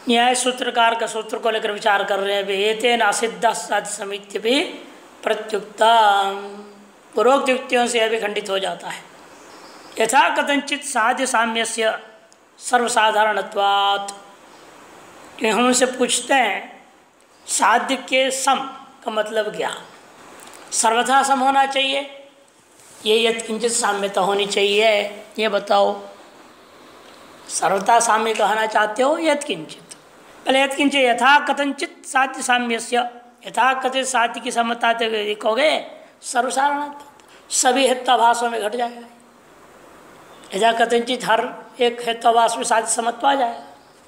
न्याय सूत्रकार का सूत्र को लेकर विचार कर रहे हैं। एतेन असिद्ध साध्य समित्य भी प्रत्युक्ता, पूर्वोक्त युक्तियों से यह भी खंडित हो जाता है। यथा कथंचित साध्य साम्यस्य सर्वसाधारणत्वात्, हम उनसे पूछते हैं साध्य के सम का मतलब क्या? सर्वथा सम होना चाहिए, ये यत्किंचित साम्यता होनी चाहिए, ये बताओ। सर्वथा साम्य कहना चाहते हो यत्किंचित? पहले यत्किंचित यथा कथंचित साध्य साम्यस्य, यथा कथित साध्य की समता लिखोगे सर्वसाधारण, सभी हेत्वाभाषों में घट जाएगा। यथा कथंचित हर एक हेत्वाभाष में साध्य समत्व आ जाएगा।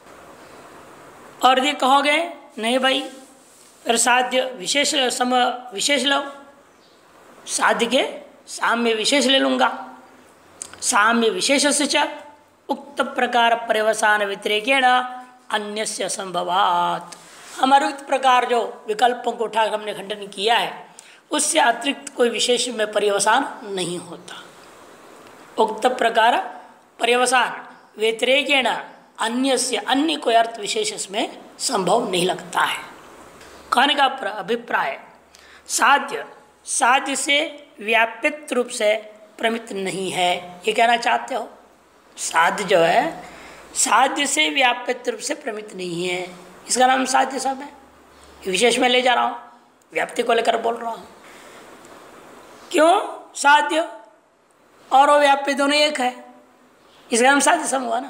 और यदि कहोगे नहीं भाई, फिर साध्य विशेष सम विशेष लो, साध्य के साम्य विशेष ले लूँगा। साम्य विशेष से च उक्त प्रकार पर्यवसान व्यतिरेकेण अन्यस्य संभवात, हमारे उक्त प्रकार जो विकल्पों को उठा हमने खंडन किया है उससे अतिरिक्त कोई विशेष में पर्यवसान नहीं होता। उक्त प्रकार पर्यवसान व्यतिरेकेण अन्यस्य, अन्य कोई अर्थ विशेष इसमें संभव नहीं लगता है। कहने का अभिप्राय साध्य, साध्य से व्यापित रूप से प्रमित नहीं है, ये कहना चाहते हो? साध्य जो है साध्य से व्यापित रूप से प्रमित नहीं है, इसका नाम साध्य सब है। विशेष में ले जा रहा हूँ, व्याप्ति को लेकर बोल रहा हूँ। क्यों? साध्य और व्याप्ति दोनों एक है, इसका नाम साध्य सम हुआ ना।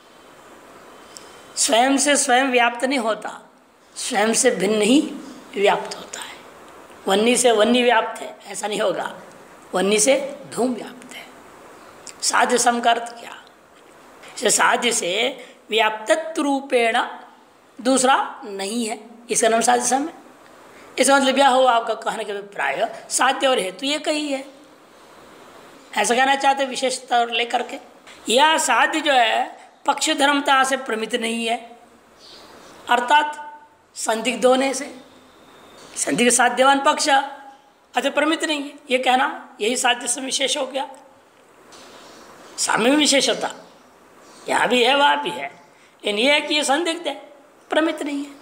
स्वयं से स्वयं व्याप्त नहीं होता, स्वयं से भिन्न ही व्याप्त होता है। वन्नी से वन्नी व्याप्त है ऐसा नहीं होगा, वन्नी से धूम व्याप्त है। साध्य सम का अर्थ क्या? साध्य से व्याप्तत्व रूपेण दूसरा नहीं है, इसका नाम साध्य सम है। इसका मतलब यह हो आपका कहने के अभिप्राय साध्य और हेतु ये कही है, ऐसा कहना चाहते विशेषता लेकर के। यह साध्य जो है पक्ष धर्मता से प्रमित नहीं है, अर्थात संदिग्ध होने से, संदिग्ध साध्यवान पक्ष अतः प्रमित नहीं है, ये कहना यही साध्य से विशेष हो गया। साम्य में विशेषता यहाँ भी है वहाँ भी है, लेकिन यह है कि ये संदिग्ध है, प्रमित नहीं है।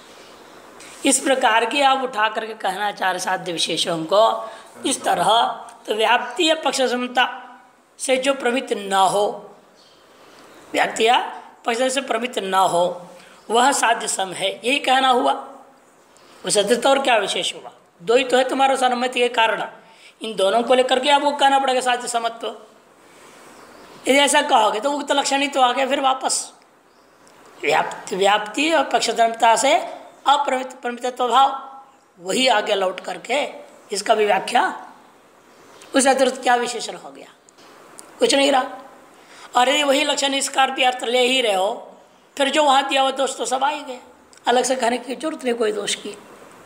इस प्रकार की आप उठा करके कहना चाह रहे साध्य विशेषों को इस तरह, तो व्याप्ति या पक्ष समता से जो प्रमित न हो, व्याप्ति या पक्ष से प्रमित न हो वह साध्य सम है, यही कहना हुआ। उस अतिरिक्त और क्या विशेष हुआ? दो ही तो है तुम्हारा अनुमति के कारण, इन दोनों को लेकर के आपको कहना पड़ेगा साध्य समत्व। यदि ऐसा कहोगे तो उक्त लक्षण ही तो आ गया फिर वापस। व्याप्ति और पक्षधर्मता से अप्रमित प्रमितत्व भाव, वही आगे लौट करके इसका भी व्याख्या। उस अतिरिक्त क्या विशेषण हो गया? कुछ नहीं रहा। और यदि वही लक्षण इसका भी अर्थ ले ही रहे हो, फिर जो वहाँ दिया हुआ दोष तो सब आ ही गए, अलग से कहने की जरूरत नहीं कोई दोष की।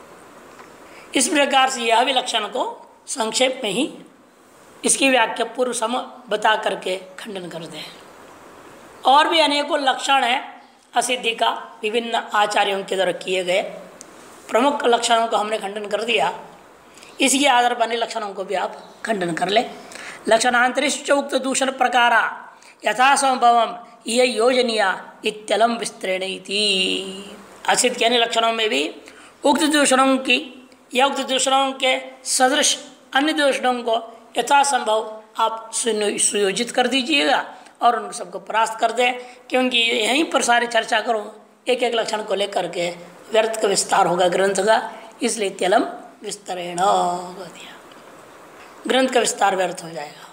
इस प्रकार से यह भी लक्षण को संक्षेप में ही इसकी व्याख्या पूर्व सम बता करके खंडन कर दें। और भी अनेकों लक्षण हैं असिद्धि का, विभिन्न आचार्यों के द्वारा किए गए प्रमुख लक्षणों को हमने खंडन कर दिया। इसके आधार पर अन्य लक्षणों को भी आप खंडन कर ले। लक्षणांतरिश्च उक्त दूषण प्रकारा यथासंभवम ये योजनीय इत्यलम विस्तृण इति। असिद्ध के अन्य लक्षणों में भी उक्त दूषणों की या उक्त दूषणों के सदृश अन्य दूषणों को यथासंभव आप सुयोजित कर दीजिएगा और उन सबको परास्त कर दें, क्योंकि यहीं पर सारी चर्चा करूँ एक एक लक्षण को लेकर के व्यर्थ का विस्तार होगा ग्रंथ का, इसलिए त्यलम विस्तरेण दिया, ग्रंथ का विस्तार व्यर्थ हो जाएगा।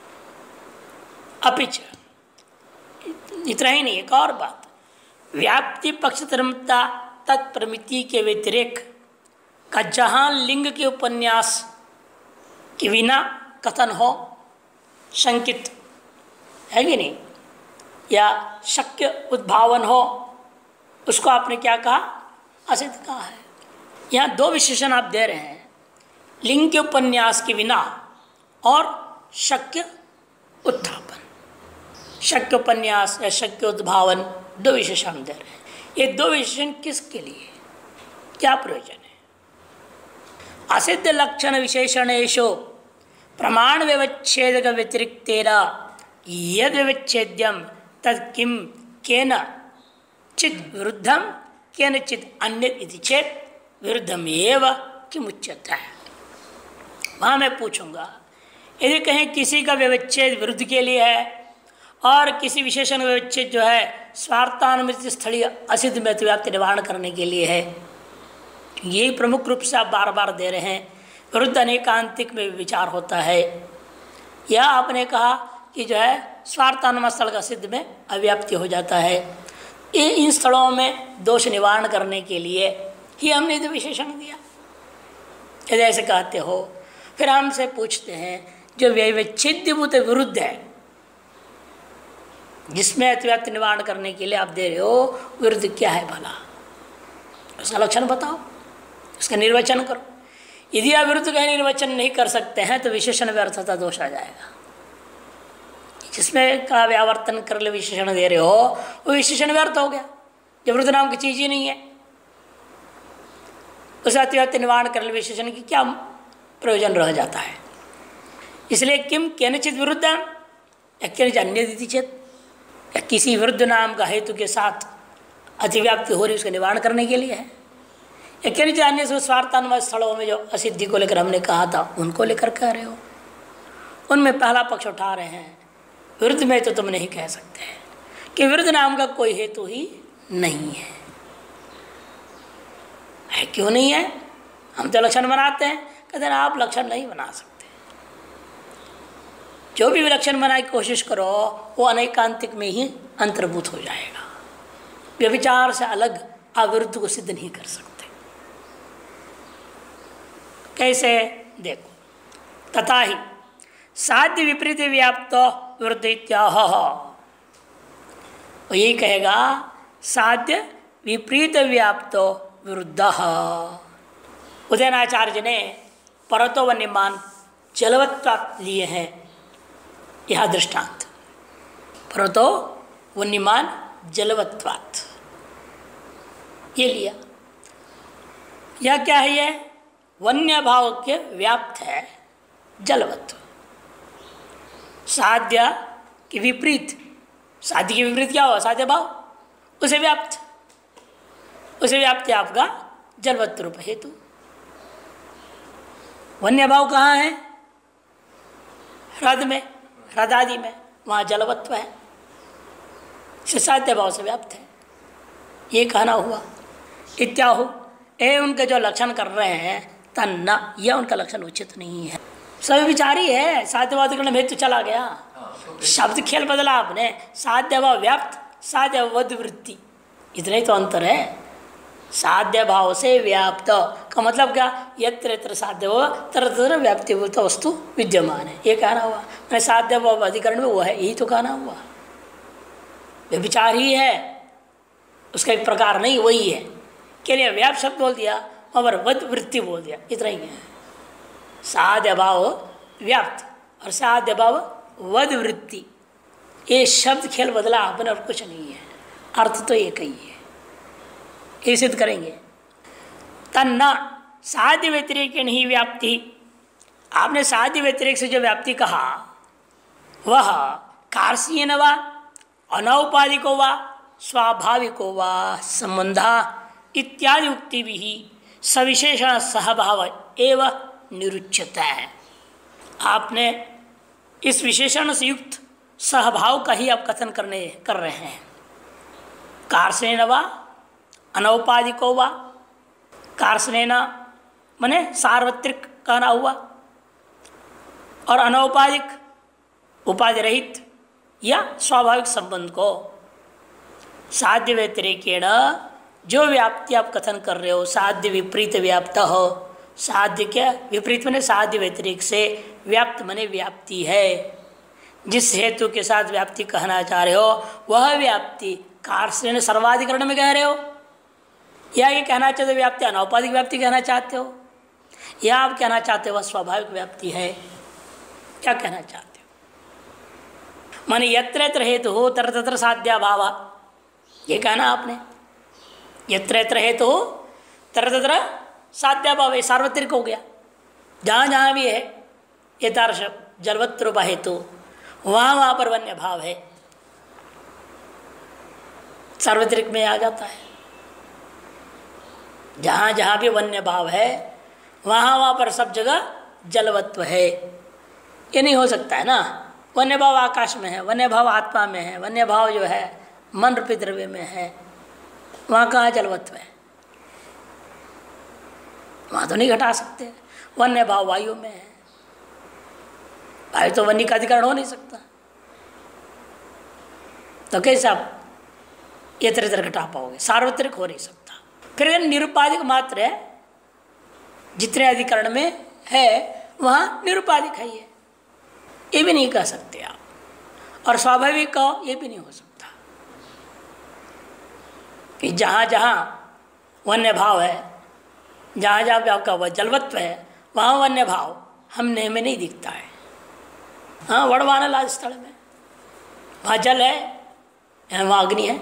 अपिच इतना ही नहीं, एक और बात, व्याप्ति पक्ष धर्मता तत्प्रमिति के व्यतिरेक का जहाँ लिंग के उपन्यास के बिना कथन हो, शंकित है कि नहीं, या शक्य उद्भावन हो, उसको आपने क्या कहा? असिद्ध कहा है। यहाँ दो विशेषण आप दे रहे हैं, लिंग के उपन्यास के बिना और शक्य उत्थापन। शक्य उपन्यास या शक्य उद्भावन दो विशेषण दे रहे हैं। ये दो विशेषण किसके लिए, क्या प्रयोजन है? असिद्ध लक्षण विशेषणेषु प्रमाण व्यवच्छेदक व्यतिरिक्तेन यद व्यवच्छेद्यम तद किम केन चित विरुद्धम केनचित अन्य इति चेत विरुद्धम एव किमुच्यते है। वहाँ मैं पूछूंगा, यदि कहें किसी का व्यवच्छेद विरुद्ध के लिए है और किसी विशेषण व्यवच्छेद जो है स्वार्थानुमृत स्थलीय असिद्ध में अतिव्याप्ति निवारण करने के लिए है, यही प्रमुख रूप से आप बार बार दे रहे हैं। विरुद्ध अनेकांतिक में विचार होता है, या आपने कहा कि जो है स्वार्थानुमत स्थल का सिद्ध में अव्याप्ति हो जाता है। ये इन स्थलों में दोष निवारण करने के लिए ही हमने तो विशेषण दिया। यदि ऐसे कहते हो, फिर हमसे पूछते हैं जो व्यवच्छेद्यभूत विरुद्ध है, जिसमें अतिव्याप्ति निवारण करने के लिए आप दे रहे हो, विरुद्ध क्या है भला, उसका लक्षण बताओ, उसका निर्वचन करो। यदि आप विरुद्ध का निर्वचन नहीं कर सकते हैं तो विशेषण व्यर्थता दोष आ जाएगा। जिसमें का व्यावर्तन कर ले विशेषण दे रहे हो, वो विशेषण व्यर्थ हो गया, जब विरुद्ध नाम की चीज ही नहीं है। उस अतिव्याप्ति निवारण कर ले विशेषण की क्या प्रयोजन रह जाता है। इसलिए किम केनचित विरुद्ध या केनचित अन्य दिति चेत, या किसी विरुद्ध नाम का हेतु के साथ अतिव्याप्ति हो रही उसका निवारण करने के लिए है, या केनचित अन्य से स्वार्थानुमत स्थलों में जो असिद्धि को लेकर हमने कहा था उनको लेकर कह रहे हो, उनमें पहला पक्ष उठा रहे हैं। विरुद्ध में तो तुम नहीं कह सकते कि विरुद्ध नाम का कोई हेतु ही नहीं है। क्यों नहीं है? हम तो लक्षण बनाते हैं। कहते हैं आप लक्षण नहीं बना सकते, जो भी लक्षण बनाने की कोशिश करो वो अनेकांतिक में ही अंतर्भूत हो जाएगा। व्यभिचार से अलग आप विरुद्ध को सिद्ध नहीं कर सकते। कैसे? देखो, तथा ही साध्य विपरीत व्याप्त विरुद्ध इत्याह, वो यही कहेगा साध्य विपरीत व्याप्त विरुद्ध। उदयनाचार्य ने परतो वन्यमान जलवत्वात् लिए हैं यह दृष्टांत। परतो वन्यमान जलवत्वात् ये लिया। यह क्या है? ये वन्य भाव के व्याप्त है जलवत्व। साध्य के विपरीत, साध्य के विपरीत क्या हुआ? साध्य भाव, उसे व्याप्त, उसे व्याप्त आपका जलवत्व रूप हेतु। वन्य भाव कहाँ है? ह्रद में, ह्रद आदि में, वहाँ जलवत्व है, इसे साध्य भाव से व्याप्त है, ये कहना हुआ। इत्याहु, ये उनके जो लक्षण कर रहे हैं तन्ना, यह उनका लक्षण उचित नहीं है। सभी विचारी है, साध्यवाद करने में तो चला गया, शब्द खेल बदला आपने। साध्य भाव व्याप्त, साध्य वध वृत्ति, इतना ही तो अंतर है। साध्य भाव से व्याप्त का मतलब क्या? यत्र यत्र साध्य हो तरह तरह व्याप्तिभूत वस्तु विद्यमान है, ये कहना हुआ। मैंने साध्य भाव अधिकरण में वो है, यही तो कहना हुआ। विचार ही है, उसका एक प्रकार नहीं, वही है। के लिए व्याप्त शब्द बोल दिया और वध वृत्ति बोल दिया, इतना ही है। साध्य भाव व्याप्त और साध्य भाव वध वृत्ति, ये शब्द खेल बदला आपने और कुछ नहीं है, अर्थ तो एक ही है। ये सिद्ध करेंगे। तन्ना साध्य व्यतिरेक नहीं व्याप्ति, आपने साध्य व्यतिरेक से जो व्याप्ति कहा वह कार्सीन व अनौपाधिको व स्वाभाविको व संबंधा इत्यादि उक्ति भी सविशेषण सहभाव एवं निरुच्यता है। आपने इस विशेषण से युक्त सहभाव का ही आप कथन कर रहे हैं। कार्सेन व अनौपाधिको व, कार्सेन माने सार्वत्रिक कहना हुआ, और अनौपाधिक उपाधि रहित या स्वाभाविक संबंध को साध्य व्यतिरेकेण जो व्याप्ति आप कथन कर रहे हो, साध्य विपरीत व्याप्त हो। साध्य क्या? विपरीत मने साध्य व्यतिरेक से, व्याप्त मने व्याप्ति है। जिस हेतु के साथ व्याप्ति कहना चाह रहे हो वह व्याप्ति कार्य सर्वाधिकरण में कह रहे हो, या ये कहना चाहते हो व्याप्ति अनौपाधिक व्याप्ति कहना चाहते हो, या आप कहना चाहते हो वह स्वाभाविक व्याप्ति है? क्या कहना चाहते हो? माने यत्र यत्र हेतु हो तत्र तत्र साध्या भाव, ये कहना आपने। यत्र यत्र हेतु हो तत्र तत्र साध्या भाव, ये सार्वत्रिक हो गया। जहाँ जहाँ भी है यथार्थ जलवत्रूप हेतु, वहाँ वहाँ पर वन्य भाव है। सार्वत्रिक में आ जाता है। जहाँ जहाँ भी वन्य भाव है वहाँ पर सब जगह जलवत्व है। ये नहीं हो सकता है ना। वन्य भाव आकाश में है, वन्य भाव आत्मा में है, वन्य भाव जो है मन रूपी द्रव्य में है, वहाँ कहाँ जलवत्व है? वहाँ तो नहीं घटा सकते। वन्य भाव वायु में है, वायु तो वन्य का अधिकरण हो नहीं सकता, तो कैसे आप इतर इतर घटा पाओगे? सार्वत्रिक हो नहीं सकता। फिर निरुपाधिक मात्र है, जितने अधिकरण में है वहाँ निरुपाधिक है, ये भी नहीं कह सकते आप। और स्वाभाविक कहो ये भी नहीं हो सकता कि जहाँ जहाँ वन्य भाव है, जहाँ जहाँ पे आपका वह जलवत्व है, वहाँ वन्य भाव हमने में नहीं दिखता है। हाँ, वड़वानल आदि स्थल में वहाँ जल है, वहाँ अग्नि है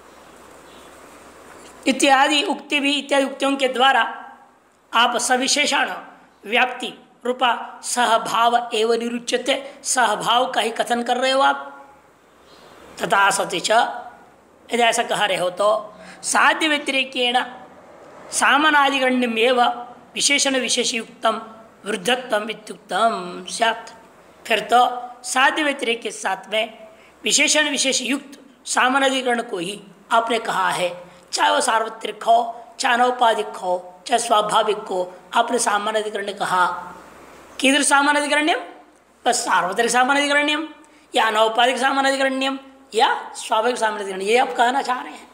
इत्यादि उक्ति भी, इत्यादि उक्तियों के द्वारा आप सविशेषण व्याप्ति रूपा सहभाव एवं निरुच्यते, सहभाव का ही कथन कर रहे हो आप। तथा सति च, यदि ऐसा कह रहे हो तो साध्य व्यतिरेकेण सामनादिगण्यम एवं विशेषण विशेषयुक्तम वृद्धत्वम इत्युक्तम स्यात्। फिर तो साध्य व्यतिरेक के साथ में विशेषण विशेष युक्त सामानाधिकरण को ही आपने कहा है, चाहे वो सार्वत्रिक हो, चाहे अनौपाधिक हो, चाहे स्वाभाविक हो, आपने सामानाधिकरण ने कहा। किधर सामानाधिकरण्यम? बस सार्वत्रिक सामानाधिकरण्यम या अनौपाधिक सामानाधिकरण्यम या स्वाभाविक सामानाधिकरण्यम, ये आप कहना चाह रहे हैं।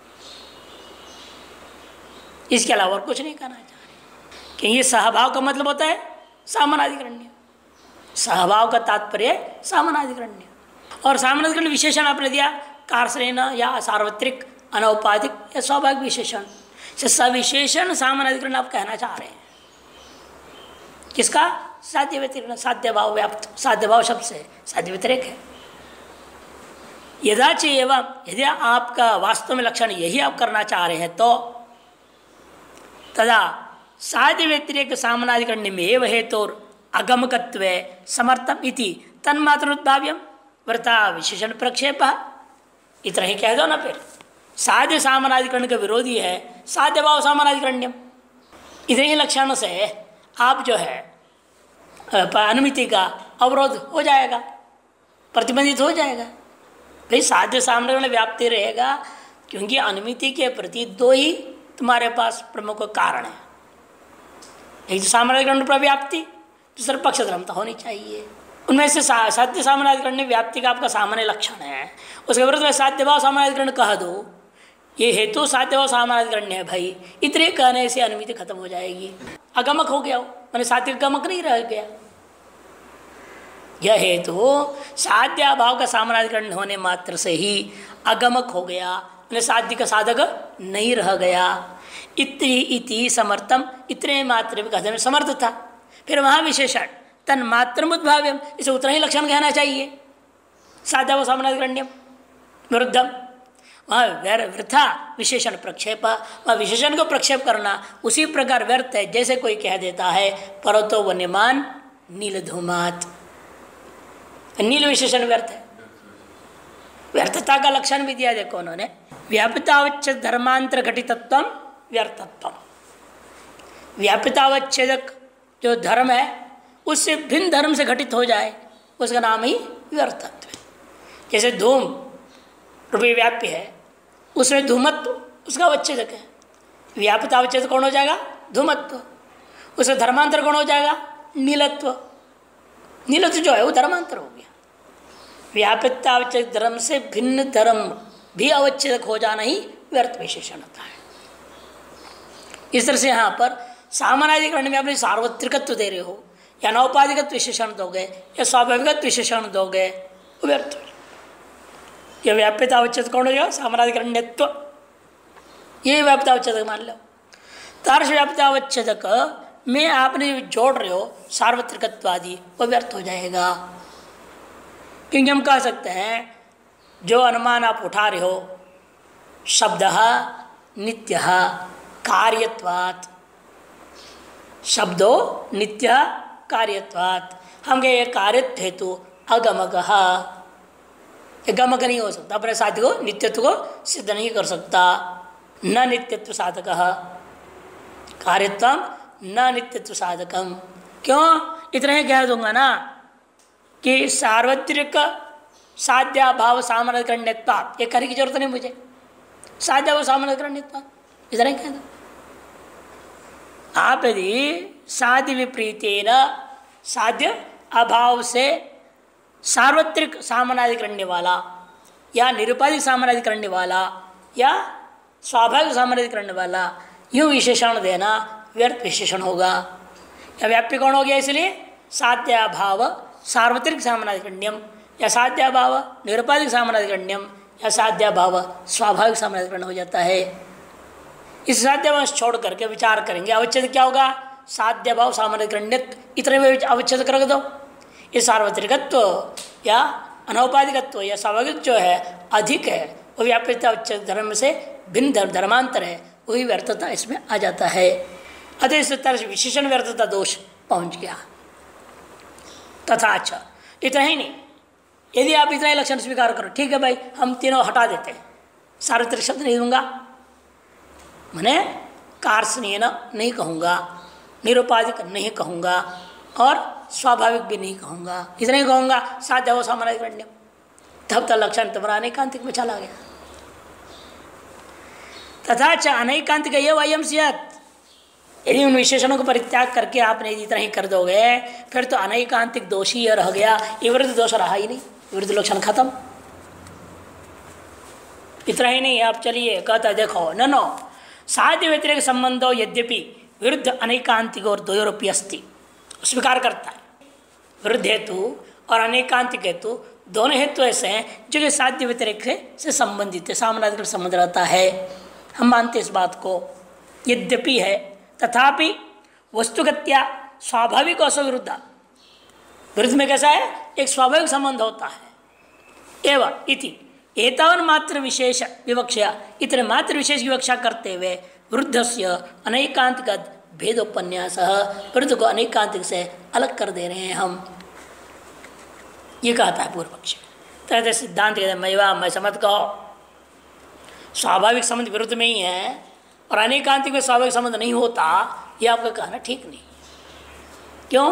इसके अलावा और कुछ नहीं कहना चाह रहे, कि ये सहभाव का मतलब होता है सामानाधिकरण्य। सहभाव का तात्पर्य सामानाधिकरण्य, और सामानाधिकरण विशेषण आपने दिया कारश्रेण या सार्वत्रिक, अनौपाधिक या स्वाभाविक विशेषण से सविशेषण सामानाधिकरण आप कहना चाह रहे हैं। किसका? साध्य व्यतिरेक, साध्य भाव व्याप्त, साध्य भाव शब्द से साध्य व्यतिरेक है। यदा च एवं, यदि आपका वास्तव में लक्षण यही आप करना चाह रहे हैं तो तदा साध्य व्यतिरेक सामानाधिकरण में एव हेतुर अगमकत्व समर्थम इति तन्मात्र उद्भाव्यम वृथा विशेषण प्रक्षेप। इतना ही कह दो ना। फिर साध्य सामानाधिकरण का विरोधी है साध्य भाव सामानाधिकरण्यम। इतने ही लक्षणों से आप जो है अनुमिति का अवरोध हो जाएगा, प्रतिबंधित हो जाएगा। भाई साध्य सामानाधिकरण व्याप्ति रहेगा, क्योंकि अनुमिति के प्रति दो ही तुम्हारे पास प्रमुख कारण है। एक सामानाधिकरण पर व्याप्ति, दूसरा पक्ष धर्मता होनी चाहिए। उनमें से साध्य सामानाधिकरण व्याप्ति का आपका सामान्य लक्षण है, उसके विरुद्ध में साध्य भाव सामानाधिकरण कह दो, ये हेतु साध्य भाव सामानाधिकरण है भाई, इतने कहने से अनुमिति खत्म हो जाएगी। अगमक हो गया, मैंने साध्य गमक नहीं रह गया। यह हेतु साध्य भाव का सामानाधिकरण होने मात्र से ही अगमक हो गया, मैंने साध्य का साधक नहीं रह गया। इति समर्थम, इतने मात्र कहने में समर्थ था। फिर वहाँ विशेषण तन मात्र उद्भाव्यम, इसे उतना ही लक्षण कहना चाहिए। साध्य भाव सामानाधिकरण्यम विरुद्धम, वहाँ वृथा विशेषण प्रक्षेप, वहाँ विशेषण को प्रक्षेप करना उसी प्रकार व्यर्थ है जैसे कोई कह देता है पर्वतो वन्यमान नील धूमात। नील विशेषण व्यर्थ है, व्यर्थता का लक्षण भी दिया। देखो उन्होंने व्यापितावच्छेद धर्मांतर घटितत्व व्यर्थत्व, व्यापितावच्छेदक जो धर्म है उससे भिन्न धर्म से घटित हो जाए उसका नाम ही व्यर्थत्व है। जैसे धूम रूपी व्याप्य है, उसमें धूमत्व उसका अवच्छेदक है, व्यापित अवच्छेद कौन हो जाएगा? धूमत्व। उसका धर्मांतर कौन हो जाएगा? नीलत्व। नीलत्व जो है वो धर्मांतर हो गया। व्यापित अवच्छेद धर्म से भिन्न धर्म भी अवच्छेदक हो जाना ही व्यर्थ विशेषण होता है। इस तरह से यहाँ पर सामानाधिकरण में अपने सार्वत्रिकत्व दे रहे हो या अनौपाधिकत्व विशेषण दोगे या स्वाभाविकत्व विशेषण दोगे, वो व्यर्थ हो। यह व्याप्यता अवच्छेद कौन हो जाएगा? सामानाधिकरण्यत्व, ये व्याप्यता अवच्छेदक मान लो। तार्श व्याप्यता अवच्छेदक में आपने जोड़ रहे हो सार्वत्रिकत्वादि, वो व्यर्थ हो जाएगा। क्योंकि हम कह सकते हैं जो अनुमान आप उठा रहे हो शब्द नित्य कार्यत्वात्, शब्दो नित्य कार्यत्वात्, हम कहे कार्यत्व हेतु अगमक, ये गमक नहीं हो सकता, अपने साध्य को नित्यत्व को सिद्ध नहीं कर सकता। न नित्यत्व साधक कार्यत्व न नित्यत्व साधकम। क्यों? इतना ही कह दूंगा ना कि सार्वत्रिक साध्याभाव सामर्थ्यता, ये करने की जरूरत नहीं मुझे। साध्याभाव सामर्थ्यता इतना ही कह दो। आप यदि साध्य विपरीतेन साध्य अभाव से सार्वत्रिक सामनादि करने वाला या निरुपाधिक सामनादि करने वाला या स्वाभाविक सामनादि करने वाला यूँ विशेषण देना व्यर्थ विशेषण होगा। या व्याप्य कौन हो गया? इसलिए साध्याभाव सार्वत्रिक सामनाधिकरण्यम या साध्याभाव निरुपाधिक सामनाधिकरण्यम या साध्याभाव स्वाभाविक सामनाधिकरण हो जाता है। इस साध्याभाव छोड़ करके विचार करेंगे अवच्छेद क्या होगा? साध्यभाव सामनाधिकरण्यत्व, इतने में अवच्छेद कर दो। ये सार्वत्रिकत्व या अनौपाधिकत्व या स्वाभाविक जो है अधिक है, वो व्याप्यता अवच्छेद धर्म से भिन्न धर्मांतर है, वही व्यर्थता इसमें आ जाता है। अतः इस तरह से विशेषण व्यर्थता दोष पहुंच गया। तथा अच्छा इतना ही नहीं, यदि आप इतना ही लक्षण स्वीकार करो, ठीक है भाई हम तीनों हटा देते हैं, सार्वत्रिक शब्द नहीं दूंगा, मैंने कार्सनीय नहीं कहूँगा, निरुपाधिक नहीं कहूँगा और स्वाभाविक भी नहीं कहूँगा, इतना ही कहूँगा साध्याभाव सामनाधिकरण्यम। तब तक लक्षण तुम्हारा अनेकांतिक में चला गया। तथा च अनैकांतिक ये वयम सियत, यदि उन विशेषणों को परित्याग करके आपने इतना ही कर दोगे फिर तो अनैकांतिक दोषी रह गया, ये विरुद्ध दोष रहा ही नहीं, विरुद्ध लक्षण खत्म। इतना ही नहीं, आप चलिए कहता देखो नो साध्य व्यतिरेक संबंधो यद्यपि विरुद्ध अनैकांतिक और द्वयोरपि अस्ति, स्वीकार करता है विरुद्ध हेतु और अनैकांतिक हेतु दोनों हेतु ऐसे हैं जो कि साध्य व्यतिरेक से संबंधित है, सामनाधिक संबंध रहता है, हम मानते इस बात को। यद्यपि है तथापि वस्तुगत्या स्वाभाविक और विरुद्ध, विरुद्ध में कैसा है? एक स्वाभाविक संबंध होता है। एवं इति एतावन मात्र विशेष विवक्षा, इतने मात्र विशेष विवक्षा करते हुए विरुद्धस्य अनैकांतिक भेदोपन्यास, विरुद्ध को अनैकांतिक से अलग कर दे रहे हैं हम, ये कहता है पूर्व पक्ष। तो सिद्धांत कहते हैं मैवा मैं समझ कहो स्वाभाविक संबंध विरुद्ध में ही है और अनैकांतिक में स्वाभाविक संबंध नहीं होता, ये आपका कहना ठीक नहीं। क्यों?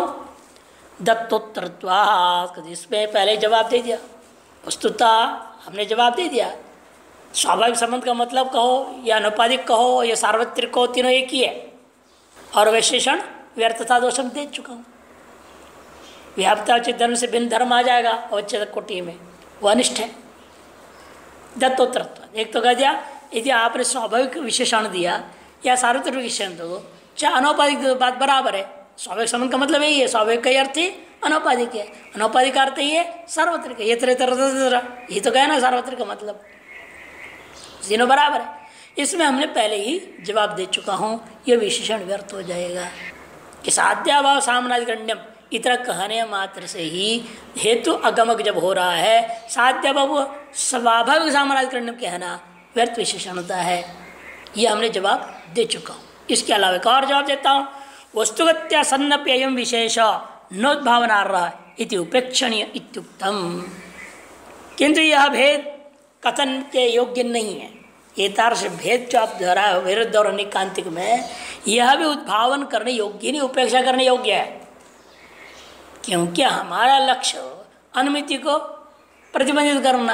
दत्तोत्तरत्वात्, इसमें पहले जवाब दे दिया, वस्तुतः हमने जवाब दे दिया। स्वाभाविक संबंध का मतलब कहो या अनुपादिक कहो या सार्वत्रिक कहो, तीनों एक ही है। और विशेषण व्यर्थता दोष दे चुका हूँ। व्याप्ताचित धर्म से भिन्न धर्म आ जाएगा अवच्छेदक कोटि में, वह अनिष्ट है। दत्तोत्तरत्व एक तो कह दिया, यदि आपने स्वाभाविक विशेषण दिया या सार्वत्रिक विशेषण दो, चाहे अनौपाधिक बात बराबर है। स्वाभाविक संबंध का मतलब यही है, स्वाभाविक का अर्थ ही अनौपाधिक है, अनौपाधिक का अर्थ ही है सार्वत्रिक है। ये तो कहे ना सार्वत्रिक का मतलब, तीनों बराबर है। इसमें हमने पहले ही जवाब दे चुका हूँ, यह विशेषण व्यर्थ हो जाएगा कि साध्याभाव सामनाधिकरण्यम इतना कहने मात्र से ही हेतु अगमक जब हो रहा है, साध्याभाव स्वाभाविक सामनाधिकरण्यम कहना व्यर्थ विशेषण होता है। यह हमने जवाब दे चुका हूँ। इसके अलावा एक और जवाब देता हूँ, वस्तुगत्या सन्नप्ययम विशेष नोद्भावनार्ह इति उपेक्षणीय इत्युक्तम, किंतु यह भेद कथन के योग्य नहीं है। एतादृश भेद जो आप दोहरा विरुद्ध और अनैकांतिक में, यह भी उद्भावन करने योग्य नहीं, उपेक्षा करने योग्य है। क्योंकि हमारा लक्ष्य अनुमिति को प्रतिबंधित करना,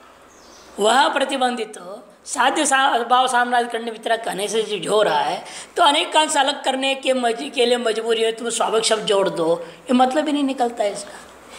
वह प्रतिबंधित साध्य भाव सामनाधिकरण वितरक कहने से जो हो रहा है, तो अनेकांश से अलग करने के लिए मजबूरी है तुम स्वाभाविक शब्द जोड़ दो, ये मतलब ही नहीं निकलता है इसका।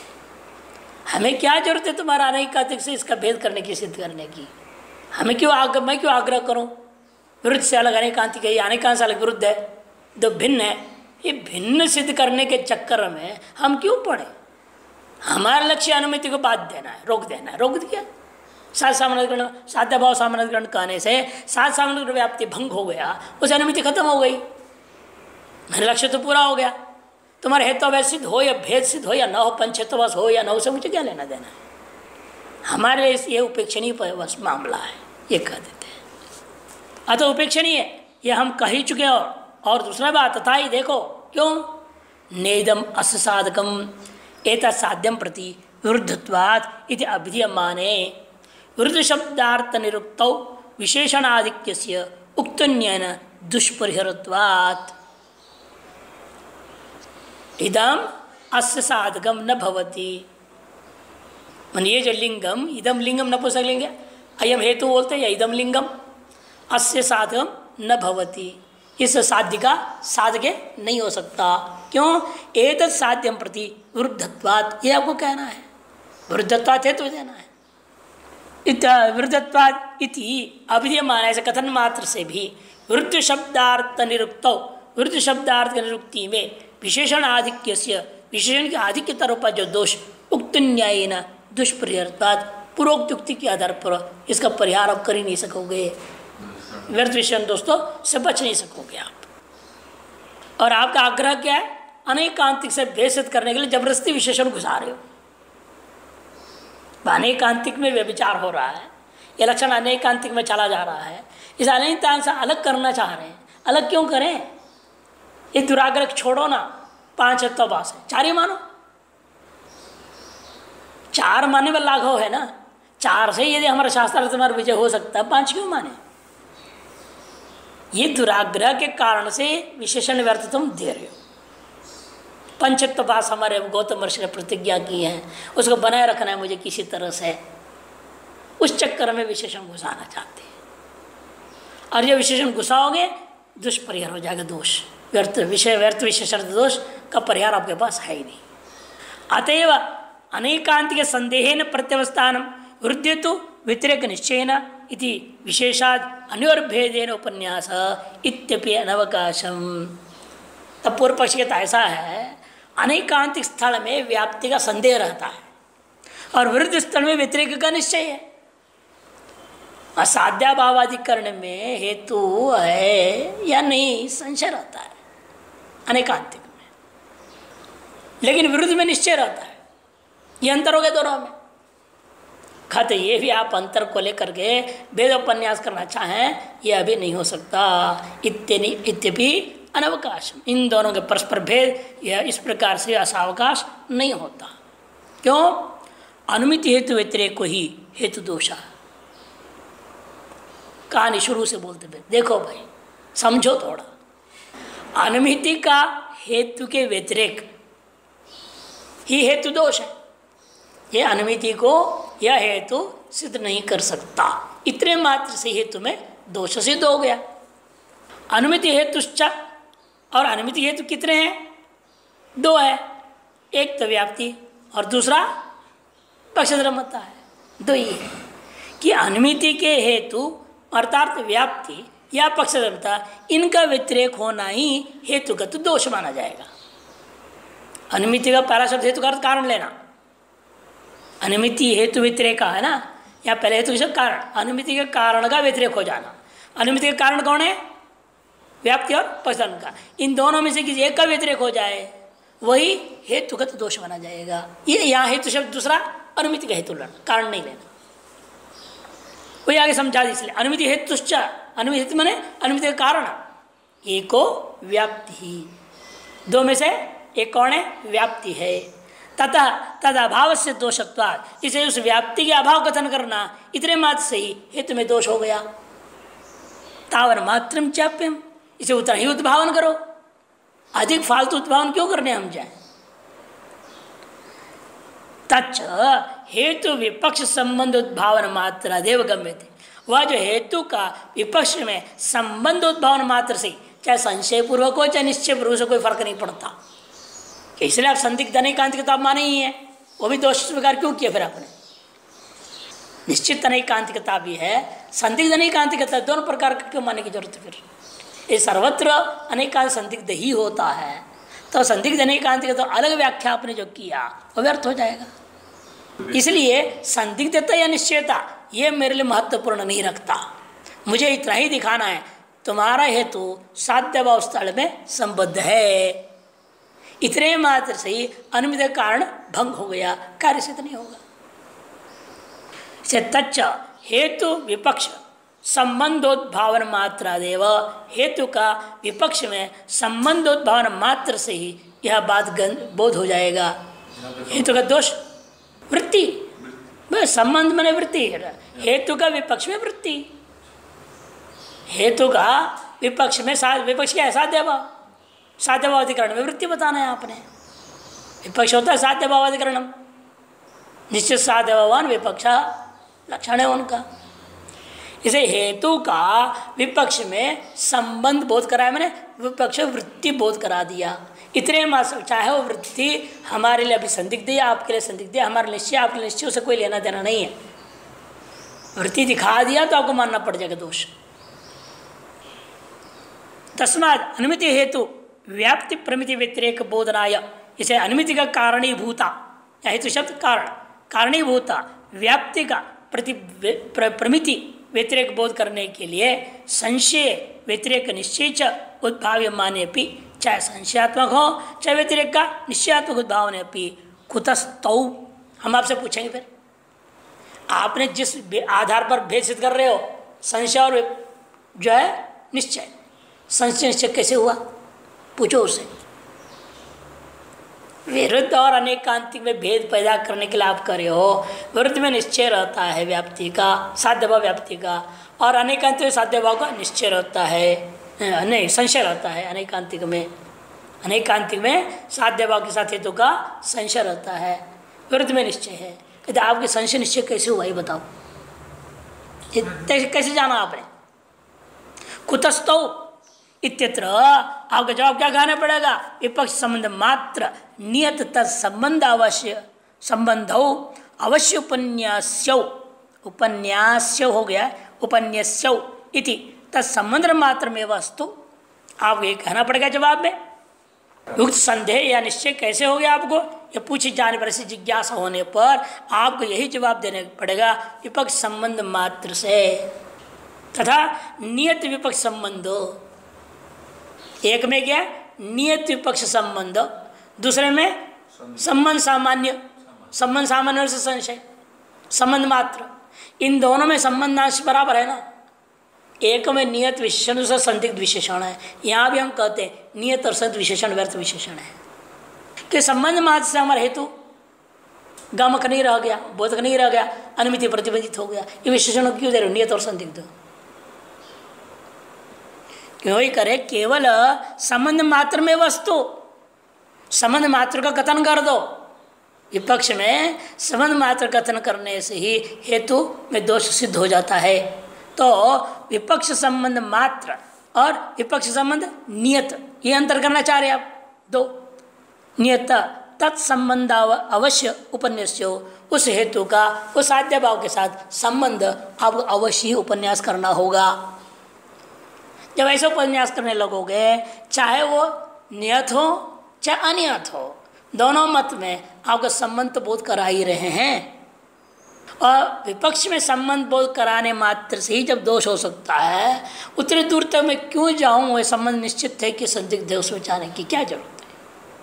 हमें क्या जरूरत है तुम्हारा अनैकांतिक से इसका भेद करने की, सिद्ध करने की? मैं क्यों आग्रह करूं? विरुद्ध से अलग अनैकांतिक है, अनैकांश से अलग विरुद्ध है, दो भिन्न है, ये भिन्न सिद्ध करने के चक्कर में हम क्यों पड़े? हमारा लक्ष्य अनुमिति को बाध देना है, रोक देना है, रोक दिया। सात सामनाधिकरण साध्याभाव सामनाधिकरण कहने से सात सामनाधिकरण व्याप्ति भंग हो गया, उस अनुमिति खत्म हो गई, मेरा लक्ष्य तो पूरा हो गया। तुम्हारे हेतु अवैध सिद्ध हो या भेद सिद्ध हो या न हो, पंचहेतुवास हो या न हो, से मुझे क्या लेना देना है? हमारे लिए ये उपेक्षणीय बस मामला है, ये कह देते हैं। अतः उपेक्षणीय ये हम कह ही चुके हैं। और दूसरा बात तथा ही देखो, क्यों? नेदम अससाधकम एतत् साध्यम प्रति विरुद्धत्वात् इति अभिधीयमाने विरुद्ध शब्दार्थ निरुक्तौ विशेषणाधिक्यस्य उक्तन्येन दुष्परिहरत्वात् इदम अस्य साधकम न भवति। मन ये जो लिंगम इदम लिंगम नपुंसक लिंग है, अयम हेतु बोलते हैं या इदम लिंगम, अस्य साधकम न भवति, इस साध्य का साधके नहीं हो सकता। क्यों? एतत् साध्यम प्रति विरुद्धत्वात्, ये आपको कहना है, विरुद्धत्वात् हेतु देना है। विरुद्धत्वात् इति अभिधीयमान, ऐसे कथन मात्र से भी विरुद्ध शब्दार्थ निरुक्तौ, विरुद्ध शब्दार्थ की निरुक्ति में विशेषण आधिक्यस्य, विशेषण के आधिक्य रूप जो दोष उक्त न्यायेन दुष्परिहरत्वात्, पूर्वोक्त युक्ति के आधार पर इसका परिहार आप कर ही नहीं सकोगे, व्यर्थ विशेषण दोस्तों से बच नहीं सकोगे आप। और आपका आग्रह क्या है? अनेकांतिक से भेषित करने के लिए जबरदस्ती विशेषण घुसा रहे हो। अनेकांतिक में व्यभिचार हो रहा है, यह लक्षण अनेकांतिक में चला जा रहा है, इस अनेकांत से अलग करना चाह रहे हैं। अलग क्यों करें? ये दुराग्रह छोड़ो ना, 5 तत्वभास है, 4 ही मानो। 4 मानने में लाघव है ना, 4 से यदि हमारा शास्त्रार्थ तुम्हारा विजय हो सकता है, 5 क्यों माने? ये दुराग्रह के कारण से विशेषण व्यर्थ तुम दे रहे हो। पंचत्वभास हमारे गौतम ऋषि ने प्रतिज्ञा की है, उसको बनाए रखना है मुझे किसी तरह से, उस चक्कर में विशेषण घुसाना चाहते हैं। और ये विशेषण घुसाओगे दुष्परिहार हो जाएगा, दोष व्यर्थ विशेषण दोष का परिहार आपके पास है ही नहीं। अतएव अनेकांत के संदेहेन प्रत्यवस्थान वृद्धि तो व्यतिरेक निश्चयन इति विशेषाद अन्योर्भेदेन उपन्यास इत्यपि अनवकाशम। तब पूर्व पक्ष का ऐसा है, अनेकांतिक स्थल में व्याप्ति का संदेह रहता है और विरुद्ध स्थल में व्यतिरेक का निश्चय है। असाध्याभावाधिकरण में हेतु है या नहीं संशय रहता है अनेकांतिक में, लेकिन विरुद्ध में निश्चय रहता है। ये अंतर हो गया दोनों में। कहते ये भी आप अंतर को लेकर के वेदोपन्यास करना चाहें, ये अभी नहीं हो सकता। इत्यपि अनवकाश, इन दोनों के परस्पर भेद यह इस प्रकार से असावकाश नहीं होता। क्यों? अनुमिति हेतु व्यतिरेक को ही हेतु दोषा। कहानी शुरू से बोलते थे, देखो भाई समझो थोड़ा, अनुमिति का हेतु के व्यतिरेक ही हेतु दोष है। ये अनुमिति को यह हेतु सिद्ध नहीं कर सकता, इतने मात्र से हेतु में दोष सिद्ध हो गया। अनुमिति हेतुश्च, और अनुमिति हेतु कितने हैं? 2 है, एक तो व्याप्ति और दूसरा पक्षधर्मता है। 2 ही है कि अनुमिति के हेतु अर्थात व्याप्ति या पक्षधर्मता, इनका व्यतिरेक होना ही हेतुगत दोष माना जाएगा। अनुमिति का पहला शब्द हेतु का अर्थ कारण लेना, अनुमिति हेतु व्यतिरेक है ना, या पहले हेतु के कारण, अनुमिति के कारण का व्यतिरेक हो जाना। अनुमिति के कारण कौन है? व्याप्ति और पक्षधर्म का। इन दोनों में से किसी एक का व्यतिरेक हो जाए वही हेतुगत दोष माना जाएगा। ये यहाँ हेतु शब्द दूसरा, अनुमिति का हेतु लेना, कारण नहीं लेना, वही आगे समझा दी। इसलिए अनुमिति हेतुश्च, अनुमिति हेतु माने अनुमिति का कारण, एको व्याप्ति, 2 में से एक कौन है? व्याप्ति है। तथा तद अभाव से दोषत्वात्, इसे उस व्याप्ति के अभाव कथन करना इतने मात्र से ही हेतु में दोष हो गया। तावन मात्रम चाप्यम, इसे उतना ही उद्भावन करो, अधिक फालतू उद्भावन क्यों करने हम जाए। तच्च हेतु विपक्ष संबंध उद्भावन मात्र देव गम्यते, वह जो हेतु का विपक्ष में संबंध उद्भावन मात्र से, चाहे संशय पूर्वक हो चाहे निश्चय पूर्वक, से कोई फर्क नहीं पड़ता। इसलिए आप संदिग्ध अनेकांतिकता आप माने ही है, वो भी दोष स्वीकार क्यों किया फिर आपने? निश्चित अनेकांतिकता भी है, संदिग्ध अनेकांतिकता, दोनों प्रकार का क्यों मानने की जरूरत है फिर? ये सर्वत्र अनेकांत संदिग्ध ही होता है, तो संदिग्ध अनेकांतिकता तो अलग व्याख्या आपने जो किया वो व्यर्थ हो जाएगा। इसलिए संदिग्धता या निश्चयता ये मेरे लिए महत्वपूर्ण नहीं रखता, मुझे इतना ही दिखाना है तुम्हारा हेतु साध्यभाव स्थल में संबद्ध है, इतने मात्र से ही अनुमित कारण भंग हो गया, कार्य सिद्ध नहीं होगा। से तच्च हेतु विपक्ष संबंधोद्भावन मात्रादेव, हेतु का विपक्ष में संबंधोद्भावन मात्र से ही यह बात बोध हो जाएगा। हेतु का दोष वृत्ति, बस संबंध मैंने वृत्ति, हेतु का विपक्ष में वृत्ति, हेतु का विपक्ष में विपक्ष क्या है? साध्य भाव, साध्य भाव अधिकरण में वृत्ति बताना है आपने। विपक्ष होता है साध्य भाव अधिकरणम, निश्चित साध्य भावान विपक्षा लक्षण है उनका। इसे हेतु का विपक्ष में संबंध बोध कराया, मैंने विपक्ष वृत्ति बोध करा दिया। इतने मात्र, चाहे वो वृत्ति हमारे लिए अभी संदिग्ध है, आपके लिए संदिग्ध है, हमारे निश्चय आपके निश्चय से कोई लेना देना नहीं है। वृत्ति दिखा दिया तो आपको मानना पड़ जाएगा दोष। तस्मात् अनुमिति हेतु व्याप्ति प्रमिति व्यतिरेक बोधनाय, इसे अनुमिति का कारणीभूता या हेतु शब्द कारण, कारणीभूता व्याप्ति का प्रमिति व्यतिरेक बोध करने के लिए संशय व्यतिरेक निश्चय च उद्भाव्य माने भी, चाहे संशयात्मक हो चाहे व्यतिरेक का निश्चयात्मक उद्भाव ने भी, कुतस्तौ, हम आपसे पूछेंगे फिर आपने जिस आधार पर भेद सिद्ध कर रहे हो, संशय और जो है निश्चय, संशय निश्चय कैसे हुआ पूछो उससे। विरुद्ध और अनेकांतिक में भेद पैदा करने के लिए आप कर रहे हो। विरुद्ध में निश्चय रहता है व्याप्ति का, साध्य भाव व्याप्ति का, और अनेकांतिक में साध्य भाव का निश्चय रहता है, नहीं संशय रहता है। अनेकांतिक में साध्य भाव के साथ हेतु का संशय रहता है, विरुद्ध में निश्चय है। कहते आपके संशय निश्चय कैसे हुआ ये बताओ, कैसे जाना आपने? कुतस्तौ इत्यत्र आपका जवाब क्या कहना पड़ेगा? विपक्ष संबंध मात्र नियत तत्संबंध अवश्य संबंधौ अवश्य उपन्यास्यौ हो गया, उपन्यास्यौ इति तत्संबंध मात्र में वस्तु। आपको ये कहना पड़ेगा जवाब में। युक्त संदेह या निश्चय कैसे हो गया आपको, ये पूछे जाने पर, ऐसी जिज्ञासा होने पर आपको यही जवाब देने पड़ेगा विपक्ष संबंध मात्र से, तथा नियत विपक्ष संबंधो। एक में क्या नियत विपक्ष संबंध, दूसरे में संबंध सामान्य, संबंध सामान्य से संशय, संबंध मात्र। इन दोनों में संबंधांश बराबर है ना। एक में नियत विशेषण, दूसरा संदिग्ध विशेषण है। यहाँ भी हम कहते हैं नियत और संदिग्ध विशेषण व्यर्थ विशेषण है, कि संबंध मात्र से हमारा हेतु गमक नहीं रह गया, बोधक नहीं रह गया, अनुमिति प्रतिबंधित हो गया। ये विशेषण क्यों दे रहे हो? नियत और संदिग्ध क्यों ही करे? केवल संबंध मात्र में वस्तु, संबंध मात्र का कथन कर दो। विपक्ष में संबंध मात्र कथन करने से ही हेतु में दोष सिद्ध हो जाता है। तो विपक्ष संबंध मात्र और विपक्ष संबंध नियत, ये अंतर करना चाह रहे आप दो। नियत तत्संबंध अवश्य उपन्यास्यो, उस हेतु का उस साध्य भाव के साथ संबंध आपको अवश्य ही उपन्यास करना होगा। जब ऐसा उपन्यास करने लगोगे, चाहे वो नियत हो चाहे अनियत हो, दोनों मत में आपका संबंध तो बोध करा ही रहे हैं। और विपक्ष में संबंध बोध कराने मात्र से ही जब दोष हो सकता है, उतनी दूर तक मैं क्यों जाऊं? वह संबंध निश्चित है कि संदिग्ध है, उसमें जाने की क्या जरूरत है?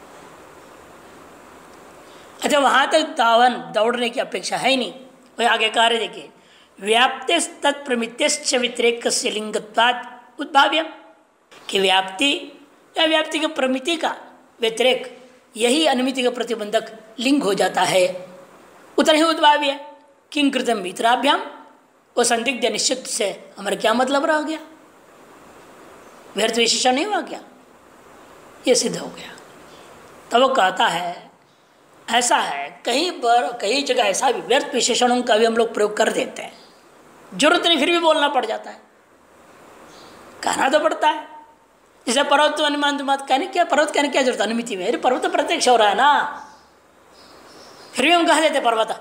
अच्छा, वहां तक दावन दौड़ने की अपेक्षा है ही नहीं। वही आगे कार्य देखिए, व्याप्ति तत्प्रमित्य व्यतिरेक से लिंगत्वात् उद्भाव्य, कि व्याप्ति या व्याप्ति के प्रमिति का व्यतिरेक यही अनुमिति का प्रतिबंधक लिंग हो जाता है। उतना ही उद्भाव्य किं कृतम मित्राभ्याम, वो संदिग्ध निश्चित से हमारा क्या मतलब रह गया? व्यर्थ विशेषण नहीं हुआ क्या? ये सिद्ध हो गया। तब वो कहता है ऐसा है, कहीं पर कई जगह ऐसा भी व्यर्थ विशेषणों का भी हम लोग प्रयोग कर देते हैं, जरूरत नहीं फिर भी बोलना पड़ जाता है, कहना तो पड़ता है। जैसे पर्वत तो अनुमान तो मत कहने क्या, पर्वत कहने क्या जरूरत? अनुमिति में पर्वत तो प्रत्यक्ष हो रहा है ना, फिर भी हम कह देते पर्वत।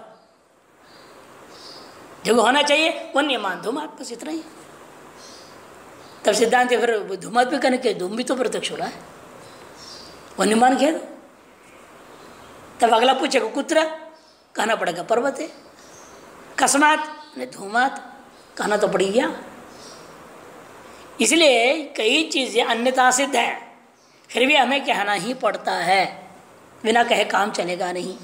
जो होना चाहिए वन्य मान धूमात, बस इतना ही। तब सिद्धांत फिर धूमात भी कहने के, धूम भी तो प्रत्यक्ष हो रहा है, वन्य मान कह दो। तब अगला पूछेगा कुत्र, कहना पड़ेगा पर्वत है। कस्मात धूमात, कहना तो पड़ गया। इसलिए कई चीज़ें अन्यथा सिद्ध हैं, फिर भी हमें कहना ही पड़ता है, बिना कहे काम चलेगा नहीं।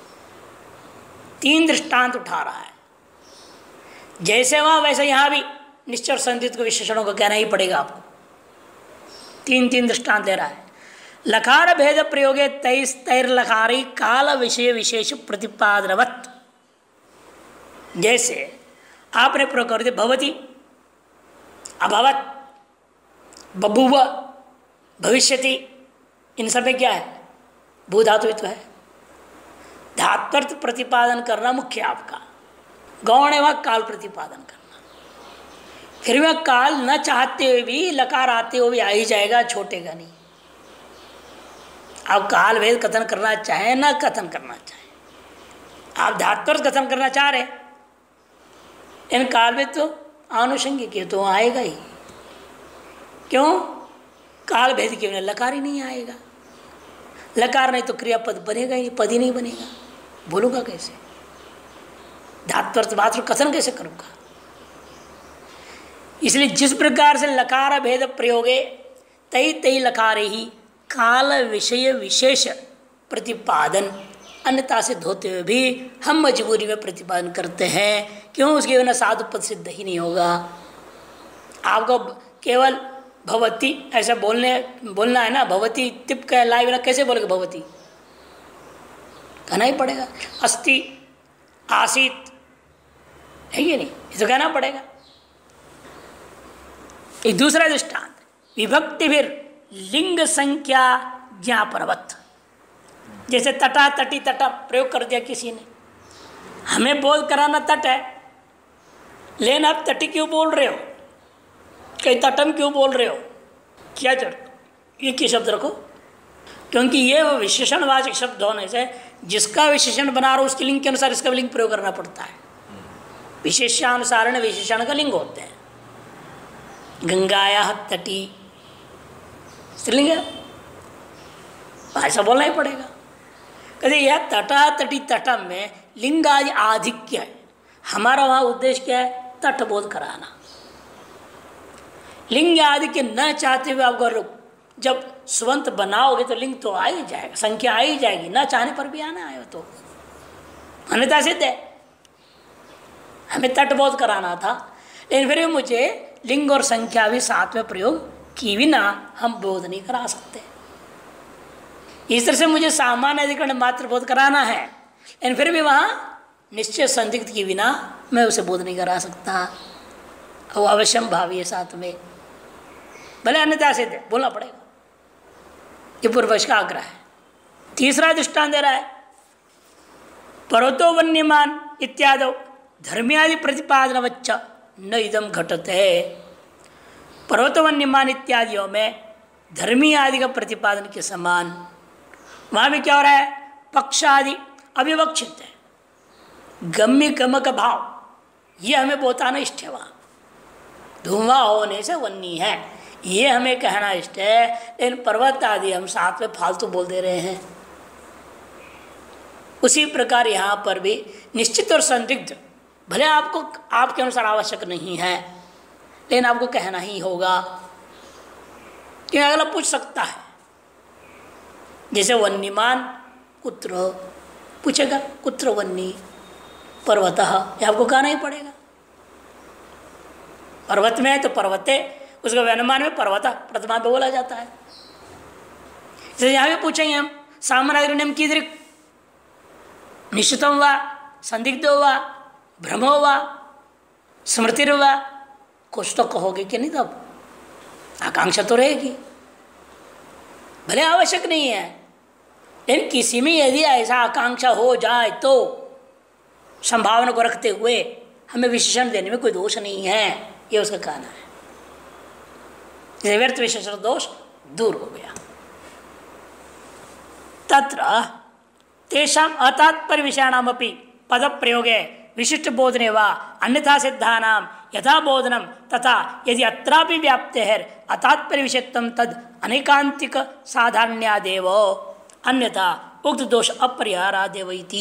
3 दृष्टांत उठा रहा है, जैसे वहाँ वैसे यहाँ भी निश्चय और संदिग्ध को विशेषणों को कहना ही पड़ेगा आपको। 3 दृष्टांत ले रहा है। लकार भेद प्रयोगे तैस्तैर्लकारी काल विषय विशेष प्रतिपादनवत्। जैसे आपने प्रयोग कर दिया भवती, अभवत, बभुव, भविष्यति, इन सब में क्या है? भू धातुत्व है। धात्वर्थ प्रतिपादन करना मुख्य आपका, गौण है वह काल प्रतिपादन करना। फिर वह काल न चाहते हुए भी लकार आते हुए भी आ ही जाएगा, छोटेगा नहीं। आप काल भेद कथन करना चाहें ना कथन करना चाहें, आप धात्वर्थ कथन करना चाह रहे, इन काल भेद तो आनुषंगिक है, तो आएगा ही। क्यों? काल भेद के बिना लकार ही नहीं आएगा। लकार नहीं तो क्रियापद बनेगा ही, पद ही नहीं बनेगा। बोलूँगा कैसे? धात्वर्थ मात्र कथन कैसे करूँगा? इसलिए जिस प्रकार से लकार भेद प्रयोगे तई लकारे ही काल विषय विशेष प्रतिपादन अन्यता से धोते हुए भी हम मजबूरी में प्रतिपादन करते हैं। क्यों? उसके बिना साधु पद सिद्ध ही नहीं होगा। आपको केवल भवती ऐसा बोलना है ना, भवती तिप का लाए बिना कैसे बोलेगा? भवती कहना ही पड़ेगा। अस्ति, आसीत, है ये नहीं, ये तो कहना पड़ेगा। एक दूसरा दृष्टांत, विभक्ति फिर लिंग संख्या ज्ञापनवत्। जैसे तटा तटी तटा प्रयोग कर दिया किसी ने, हमें बोध कराना तट है, लेकिन आप तटी क्यों बोल रहे हो, कहीं तटम क्यों बोल रहे हो? क्या जरूरत? एक ही शब्द रखो, क्योंकि ये विशेषणवाचक शब्द होने से जिसका विशेषण बना रहा हो उसके लिंग के अनुसार इसका लिंग प्रयोग करना पड़ता है। विशेषानुसारण विशेषण का लिंग होते हैं। गंगाया तटी स्त्रीलिंग है, ऐसा बोलना ही पड़ेगा। कहते यह तटा तटी तटम में लिंग आदि आधिक्य है। हमारा वहाँ उद्देश्य क्या है? तटबोध कराना। लिंग आदि के न चाहते हुए आप जब स्वंत बनाओगे तो लिंग तो आ ही जाएगा, संख्या आ ही जाएगी, न चाहने पर भी आना है। तो अन्यथा सिद्ध है। हमें तटबोध कराना था, लेकिन फिर मुझे लिंग और संख्या भी साथ में प्रयोग की बिना हम बोध नहीं करा सकते। इस तरह से मुझे सामान्य अधिकरण मात्र बोध कराना है, लेकिन फिर भी वहाँ निश्चय संदिग्ध की बिना मैं उसे बोध नहीं करा सकता। वो अवश्यम भावी है साथ में, भले अन्यथा सिद्ध है, बोलना पड़ेगा। ये पूर्वज का आग्रह है। तीसरा दृष्टांत दे रहा है, पर्वतो वन्यमान इत्यादि धर्म्यादि प्रतिपादनवच्च न इदम घटते। पर्वतो वन्यमान इत्यादियों में धर्मी आदि का प्रतिपादन के समान वहाँ भी क्या हो रहा है? पक्ष आदि अविवक्षित है। गम्य गमक भाव ये हमें बताना इष्ट है। वहाँ धुआं होने से वन्नी है ये हमें कहना इष्ट है, लेकिन पर्वत आदि हम साथ में फालतू बोल दे रहे हैं। उसी प्रकार यहाँ पर भी निश्चित और संदिग्ध भले आपको आपके अनुसार आवश्यक नहीं है, लेकिन आपको कहना ही होगा, क्योंकि अगला पूछ सकता है। जैसे वन्यमान कुत्र पूछेगा, कुत्र वन्नी पर्वतः, ये आपको कहना ही पड़ेगा। पर्वत में है तो पर्वते, उसका वन्यमान में पर्वता प्रथमा पे बोला जाता है। जैसे यहाँ भी पूछेंगे हम, सामान्य कीदृक् निश्चितम वा संदिग्धो वा भ्रमो वा स्मृतिर वा, कुछ तो कहोगे कि नहीं? तब आकांक्षा तो रहेगी। भले आवश्यक नहीं है, लेकिन किसी में यदि ऐसा आकांक्षा हो जाए तो संभावना को रखते हुए हमें विशेषण देने में कोई दोष नहीं है, ये उसका कहना है। व्यर्थ विशेषण दोष दूर हो गया। तत्र तेषाम अतात्पर्य विषयाणामपि पद प्रयोगे विशिष्ट बोधने वा अन्यथा सिद्धानां यथा बोधनम तथा यदि अत्रापि व्याप्तेर् अतात्पर्य विषयत्वं तद अनेकांतिक साधारण्यादेव अन्यथा उक्त दोष अपरिहारादेव इति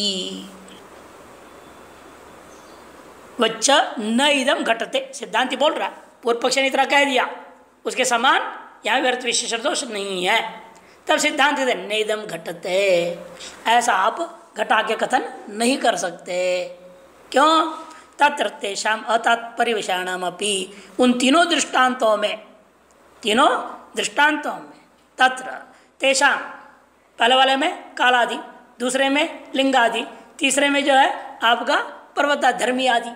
वच्च न इदम घटते। सिद्धांति बोल रहा, पूर्व पक्ष ने इतना कह दिया, उसके समान यहाँ व्यर्थ विशेषण दोष नहीं है। तब सिद्धांत न इदम घटते, ऐसा आप घटा के कथन नहीं कर सकते। क्यों? तत्र तेषाम अतात्पर्य विषयाणामपि, उन तीनों दृष्टांतों में तत्र तेषां, पहले वाले में काल आदि, दूसरे में लिंग आदि, तीसरे में जो है आपका पर्वत धर्मी आदि,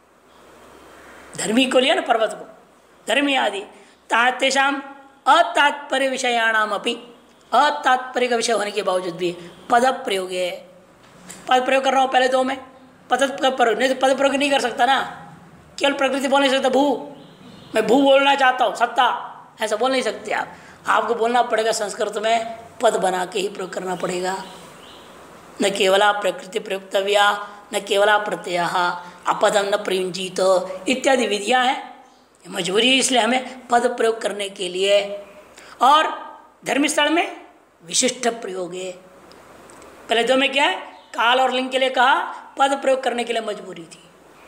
धर्मी को लिया ना पर्वत को, धर्मी आदि, तेषां अतात्पर्य विषयाणाम अपि, अतात्पर्य का विषय होने के बावजूद भी पद प्रयोग है। पद प्रयोग कर रहा हूँ पहले दो में, पद प्रयोग, नहीं तो पद प्रयोग नहीं कर सकता ना, केवल प्रकृति बोल नहीं सकता। भू, मैं भू बोलना चाहता हूँ, सत्ता, ऐसा बोल नहीं सकते आप। आपको बोलना पड़ेगा संस्कृत में, पद बना के ही प्रयोग करना पड़ेगा। न केवला प्रकृति प्रयुक्तव्या, न केवला प्रत्यय, अपदम न प्रयुंजित इत्यादि विधियाँ हैं। मजबूरी इसलिए हमें पद प्रयोग करने के लिए। और धर्मस्थल में विशिष्ट प्रयोग है। पहले दो में क्या है, काल और लिंग के लिए कहा, पद प्रयोग करने के लिए मजबूरी थी।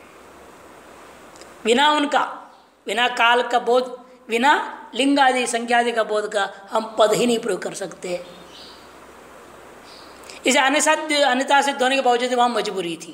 बिना उनका, बिना काल का बोध, बिना लिंग आदि संख्या आदि का बोध का हम पद ही नहीं प्रयोग कर सकते। इसे अन्यथा सिद्ध होने के बावजूद वहाँ मजबूरी थी,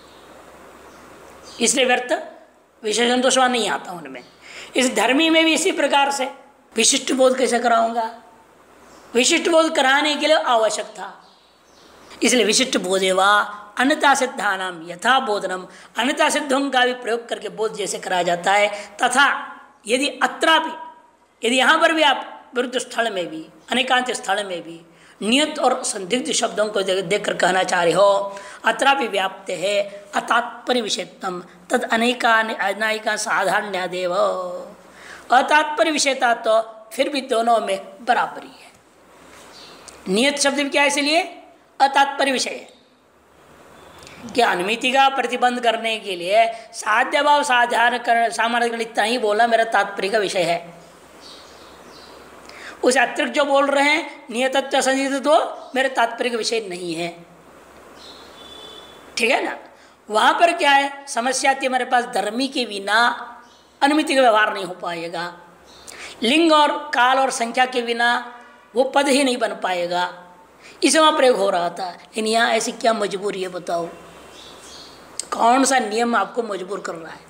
इसलिए व्यर्थ विशेषण दोष नहीं आता उनमें। इस धर्मी में भी इसी प्रकार से विशिष्ट बोध कैसे कराऊंगा, विशिष्ट बोध कराने के लिए आवश्यक था। इसलिए विशिष्ट बोधे वा अन्यथा सिद्धानाम यथा बोधनम, अन्यथा सिद्धों का भी प्रयोग करके बोध जैसे कराया जाता है, तथा यदि अत्रापि, यदि यहाँ पर भी आप विरुद्ध स्थल में भी, अनेकांत स्थल में भी नियत और संदिग्ध शब्दों को देखकर कहना चाह रहे हो, अत्रापि व्याप्त है अतात्पर्य विषयत्वम तद अनेका साधारण्यादेव। अतात्पर्य विषयता तो फिर भी दोनों में बराबरी है। नियत शब्द भी क्या है, इसलिए अतात्पर्य विषय है कि अनुमिति का प्रतिबंध करने के लिए साध्य भाव साधारण सामान्य इतना ही बोला मेरा तात्पर्य का विषय है। उस अतिरिक्त जो बोल रहे हैं नियतत्व संदिग्ध तो मेरे तात्पर्य का विषय नहीं है, ठीक है ना। वहां पर क्या है समस्या आती है, हमारे पास धर्मी के बिना अनुमिति का व्यवहार नहीं हो पाएगा, लिंग और काल और संख्या के बिना वो पद ही नहीं बन पाएगा, इसे वहाँ प्रयोग हो रहा था। लेकिन यहाँ ऐसी क्या मजबूरी है बताओ, कौन सा नियम आपको मजबूर कर रहा है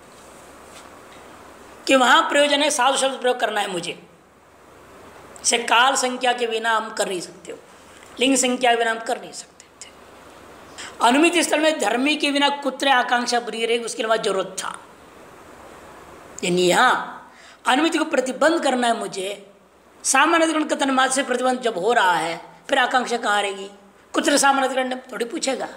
कि वहाँ प्रयोजन है साधु शब्द प्रयोग करना है मुझे। इसे काल संख्या के बिना हम कर नहीं सकते हो, लिंग संख्या के बिना हम कर नहीं सकते थे। अनुमित स्थल में धर्मी के बिना कुत्र आकांक्षा बुरी रहेगी, उसके लिए जरूरत था। यानी यहाँ अनुमिति को प्रतिबंध करना है मुझे, सामान्य कथन मात्र से प्रतिबंध जब हो रहा है फिर आकांक्षा कहाँ रहेगी। कुत्र सामान्य थोड़ी पूछेगा,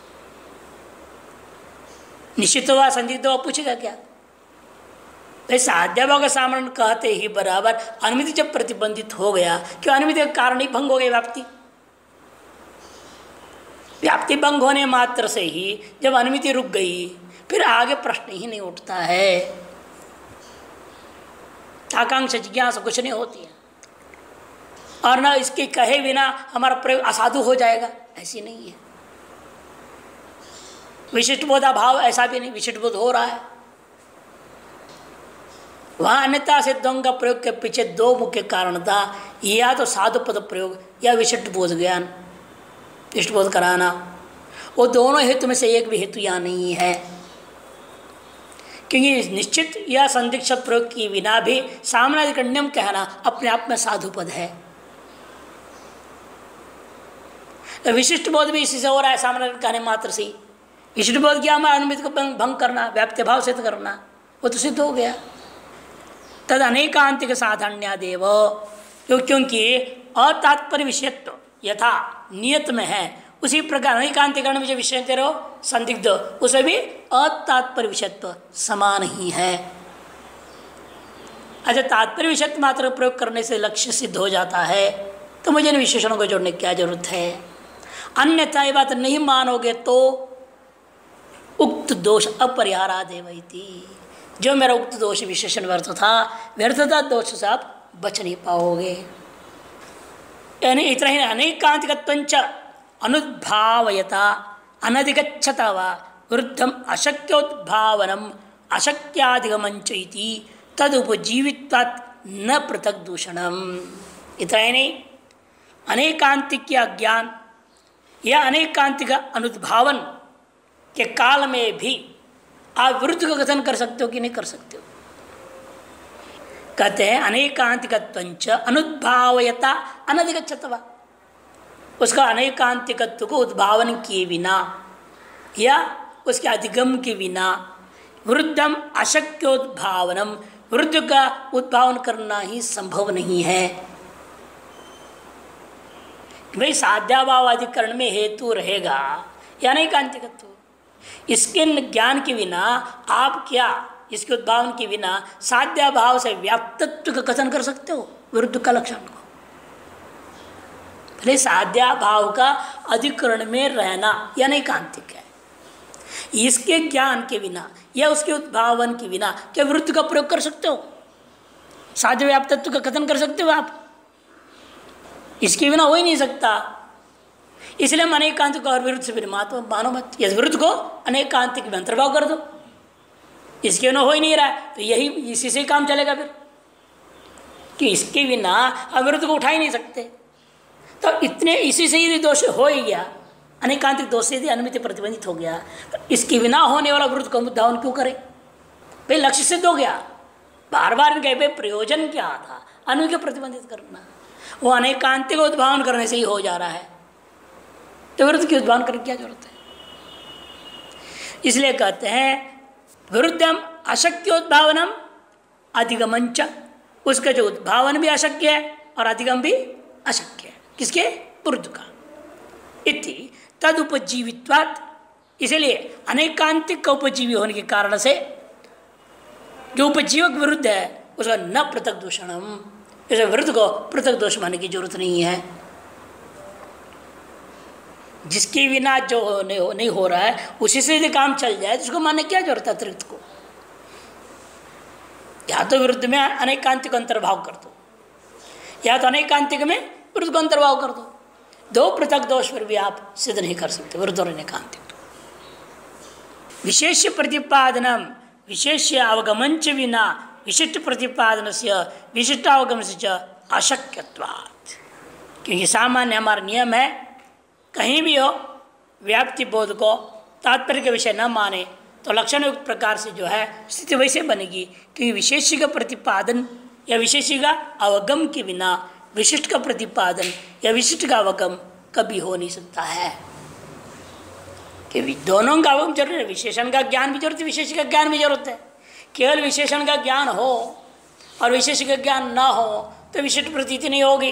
निश्चित हुआ संदिग्ध हुआ पूछेगा क्या। साध्य भाव का सामान्य कहते ही बराबर अनुमिति जब प्रतिबंधित हो गया, क्यों अनुमिति का कारण ही भंग हो गई। व्याप्ति भंग होने मात्र से ही जब अनुमिति रुक गई फिर आगे प्रश्न ही नहीं उठता है, आकांक्षा जिज्ञासा कुछ नहीं होती है। और ना इसके कहे बिना हमारा प्रयोग असाधु हो जाएगा, ऐसी नहीं है। विशिष्ट बोधा भाव ऐसा भी नहीं, विशिष्ट बोध हो रहा है। वहाँ अन्यथा सिद्धों का प्रयोग के पीछे दो मुख्य कारण था, या तो साधु पद प्रयोग या विशिष्ट बोध ज्ञान, विशिष्ट बोध कराना। वो दोनों हेतु में से एक भी हेतु यहाँ नहीं है, क्योंकि निश्चित या संदिग्ध शब्द प्रयोग के बिना भी सामान्य नियम कहना अपने आप में साधु पद है। तो विशिष्ट बोध भी इसी से हो रहा है, सामान्य कहने मात्र से। विशिष्ट बोध क्या हमारा अनुमिति को भंग करना, व्याप्ति भाव सिद्ध करना, वो तो सिद्ध हो गया। तद अनेकांतिक साधारण्यादेव, क्योंकि अतात्पर्य विषयत्व यथा नियत में है उसी प्रकार अनेकांतिकरण में जो विषय दे रहे हो संदिग्ध, उसे भी अतात्पर्य विषयत्व समान ही है। अच्छा, तात्पर्य विषयत्व मात्र प्रयोग करने से लक्ष्य सिद्ध हो जाता है, तो मुझे इन विशेषणों को जोड़ने की क्या जरूरत है। अन्यथा ये बात नहीं मानोगे तो उक्त दोष अपरिहारादेव इति, जो मेरा उक्त दोष विशेषण व्यर्थ था, व्यर्थता दोष से आप बच नहीं पाओगे। यानी इतना ही अनेकांतिकत्वंच अनुद्भावयता अनधिगच्छता वा वृद्धम अशक्योद्भावनम अशक्याधिगमंच इति तदुपजीवित्वात् न पृथक दूषणम। इतना ही नहीं, अनेकांतिक या ज्ञान या अनेकांतिक अनुद्भावन के काल में भी आप विरुद्ध का कथन कर सकते हो कि नहीं कर सकते हो। कहते हैं अनेकांतिकत्वंच अनुद्भावयता अनधिगच्छत्वा, उसका अनेकांतिकत्व को उद्भावन किए बिना या उसके अधिगम के बिना वृद्धम अशक्योद्भावनम, वृद्ध का उद्भावन करना ही संभव नहीं है। भाई साध्याभाव अधिकरण में हेतु रहेगा या अनेकांतिकत्व, इसके ज्ञान के बिना आप क्या, इसके उद्भावन के बिना साध्याभाव से व्याप्तत्व का कथन कर सकते हो विरुद्ध का लक्षण को? पहले साध्याभाव का अधिकरण में रहना या अनेकांतिक है, इसके ज्ञान के बिना या उसके उद्भावन के बिना क्या विरुद्ध का प्रयोग कर सकते हो? साध्य व्याप्तत्व का कथन कर सकते हो आप? इसके बिना हो ही नहीं सकता। इसलिए हम अनेकांतिक को और विरुद्ध से फिर मानो मत, इस विरुद्ध को अनेकांतिक में अंतर्भाव कर दो, इसके बिना हो ही नहीं रहा है, तो यही इसी से काम चलेगा फिर, कि इसके बिना हम विरुद्ध को उठा ही नहीं सकते। तो इतने इसी से यदि दोष हो ही गया, अनेकांतिक दोष से यदि अनुमिति प्रतिबंधित हो गया, इसके बिना होने वाला विरुद्ध का उद्भावन क्यों करें? भाई लक्ष्य सिद्ध हो गया, बार बार कहे भाई प्रयोजन क्या था? अनुमिति प्रतिबंधित करना, वो अनेकांतिक उद्भावन करने से ही हो जा रहा है, तो विरुद्ध की उद्भावन करने की क्या जरूरत है? इसलिए कहते हैं विरुद्धम अशक्योद्भावनम अधिगमंच, उसका जो उद्भावन भी अशक्य है और अधिगम भी अशक्य है, किसके? विरुद्ध का। इति तद उपजीवित्वात्, इसलिए अनेकांतिक का उपजीवी होने के कारण से जो उपजीवक विरुद्ध है उसका न पृथक दूषणम, इसे विरुद्ध को पृथक दोष मानने की जरूरत नहीं है। जिसके बिना जो नहीं हो रहा है उसी से यदि काम चल जाए तो उसको मानने की क्या जरूरत है अतिरिक्त को? या तो विरुद्ध में अनेकांतिक अंतर्भाव कर दो, या तो अनेकांतिक में विरुद्ध को अंतर्भाव कर दो। दो पृथक दोष पर भी आप सिद्ध नहीं कर सकते विरुद्ध और अनेकांतिक। विशेष प्रतिपादनम विशेष अवगमंच विना विशिष्ट प्रतिपादन से विशिष्टावगम से अशक्यत्वात्, क्योंकि सामान्य हमारा नियम है कहीं भी हो व्याप्ति बोध को तात्पर्य के विषय न माने तो लक्षण युक्त प्रकार से जो है स्थिति वैसे बनेगी, क्योंकि विशेष का प्रतिपादन या विशेष का अवगम के बिना विशिष्ट का प्रतिपादन या विशिष्ट का अवगम कभी हो नहीं सकता है। कि दोनों का अवगम जरूर है, विशेषण का ज्ञान भी जरूरत है, विशेष का ज्ञान भी जरूरत है। केवल विशेषण का ज्ञान हो और विशेष का ज्ञान ना हो तो विशिष्ट प्रतीति नहीं होगी,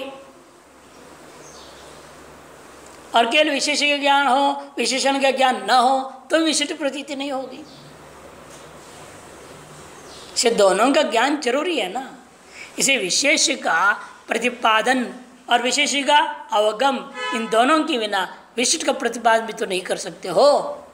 और केवल विशेष का ज्ञान हो विशेषण का ज्ञान ना हो तो विशिष्ट प्रतीति नहीं होगी। इसे दोनों का ज्ञान जरूरी है ना। इसे विशेष का प्रतिपादन और विशेष का अवगम, इन दोनों के बिना विशिष्ट का प्रतिपादन भी तो नहीं कर सकते हो।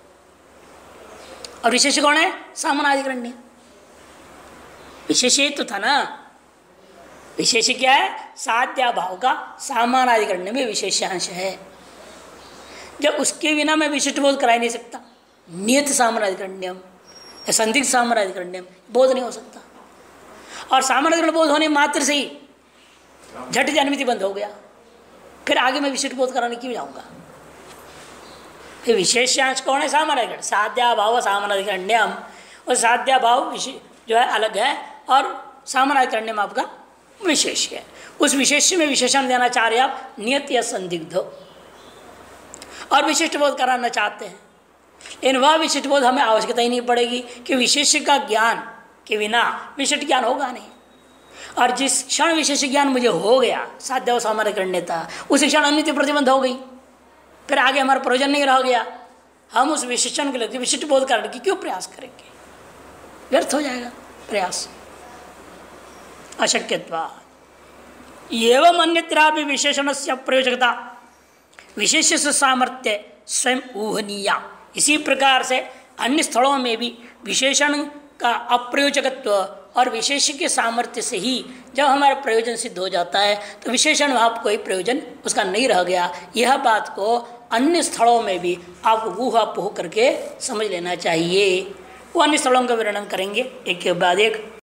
और विशेष कौन है? सामानाधिकरण्य। विशेष तो था ना, विशेष क्या है? साध्याभाव का सामानाधिकरण्य में विशेषांश है। जब उसके बिना मैं विशिष्ट बोध करा ही नहीं सकता, नियत सामानाधिकरण्यम या संदिग्ध सामानाधिकरण्यम बोध नहीं हो सकता। और सामानाधिकरण बोध होने मात्र से ही झट अनुमिति बंद हो गया, फिर आगे मैं विशिष्ट बोध कराने क्यों जाऊंगा? फिर विशेषांश कौन है? सामानाधिकरण। साध्याभाव सामानाधिकरण्यम, और साध्याभाव जो है अलग है और सामानाधिकरण्यम आपका विशेष है। उस विशेष में विशेषण देना चाह रहे आप नियत या संदिग्ध हो और विशिष्ट बोध कराना चाहते हैं, लेकिन वह विशिष्ट बोध हमें आवश्यकता ही नहीं पड़ेगी कि विशेष का ज्ञान के बिना विशिष्ट ज्ञान होगा नहीं। और जिस क्षण विशेष ज्ञान मुझे हो गया साध्य और सामानाधिकरण्यता, उसी क्षण अनुमिति प्रतिबंध हो गई, फिर आगे हमारा प्रयोजन नहीं रह गया। हम उस विशेषण के लिए विशिष्ट बोध करने की क्यों प्रयास करेंगे? व्यर्थ हो जाएगा प्रयास। अशक्यत्वात् एवं अन्यत्रापि विशेषणस्य प्रयोजकता विशेष सामर्थ्य स्वयं ऊहनीया। इसी प्रकार से अन्य स्थलों में भी विशेषण का अप्रयोजकत्व और विशेष के सामर्थ्य से ही जब हमारा प्रयोजन सिद्ध हो जाता है तो विशेषण भाव कोई प्रयोजन उसका नहीं रह गया। यह बात को अन्य स्थलों में भी आपको ऊहा पोह करके समझ लेना चाहिए। वो अन्य स्थलों का वर्णन करेंगे एक के बाद एक।